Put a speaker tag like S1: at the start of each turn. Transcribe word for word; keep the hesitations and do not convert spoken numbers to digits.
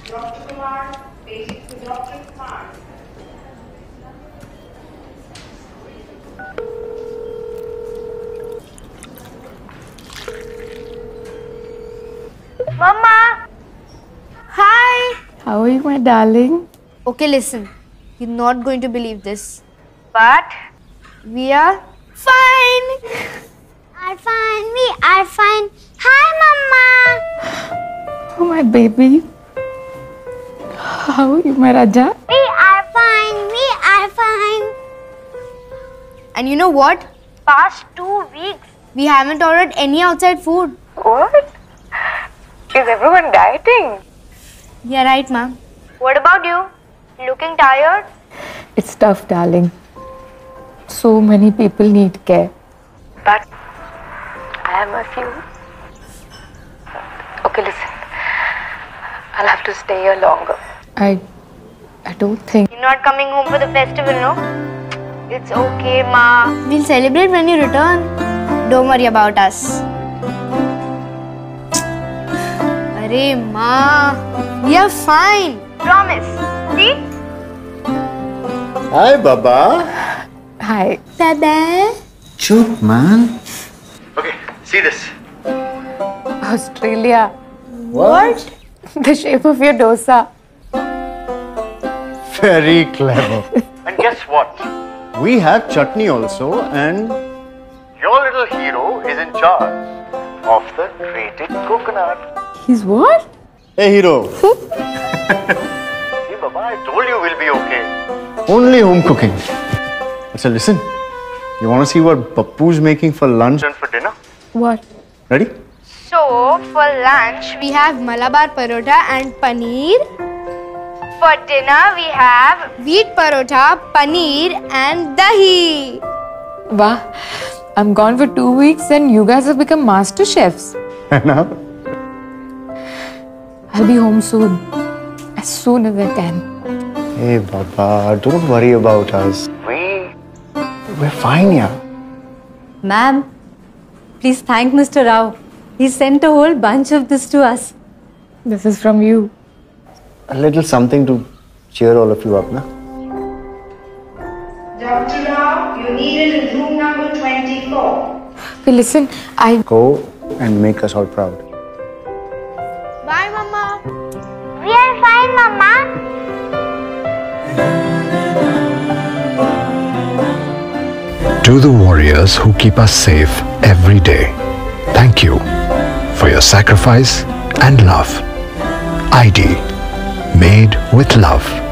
S1: Doctor Kumar, patient to Doctor Kumar.
S2: Mama! Hi!
S3: How are you, my darling?
S2: Okay, listen. You're not going to believe this. But we are fine!
S4: Are fine. We are fine. Hi, Mama!
S3: Oh, my baby. How are you, my Raja?
S4: We are fine. We are fine.
S2: And you know what? Past two weeks, we haven't ordered any outside food.
S3: What? Is everyone dieting?
S2: Yeah, right, ma'am. What about you? Looking tired?
S3: It's tough, darling. So many people need care. But I am a few. Okay, listen. I'll have to stay here longer. I... I don't think...
S2: You're not coming home for the festival, no? It's okay, ma. We'll celebrate when you return. Don't worry about us. Arey, ma. We are fine. Promise. See?
S5: Hi, Baba.
S3: Hi.
S2: Baba.
S5: Chup, man. Okay, see this.
S3: Australia.
S5: What?
S3: The shape of your dosa.
S5: Very clever. And guess what? We have chutney also, and your little hero is in charge of the grated coconut.
S3: He's what?
S5: Hey, hero. See, Baba, I told you we'll be okay. Only home cooking. So listen, you want to see what Pappu's making for lunch and for dinner?
S3: What?
S5: Ready?
S2: So, for lunch, we have Malabar parotha and paneer. For dinner, we have wheat parotha, paneer and dahi.
S3: Wow. I'm gone for two weeks and you guys have become master chefs.
S5: Now?
S3: I'll be home soon. As soon as I can.
S5: Hey, Baba, don't worry about us. We... We're fine, yeah.
S6: Ma'am, please thank Mister Rao. He sent a whole bunch of this to us.
S3: This is from you.
S5: A little something to cheer all of you up, na?
S1: Doctor Rao, you're needed in room number twenty-four.
S3: Okay, listen, I...
S5: Go and make us all proud.
S2: Bye, Mama.
S4: We are fine, Mama.
S7: To the warriors who keep us safe every day, thank you for your sacrifice and love. I D, made with love.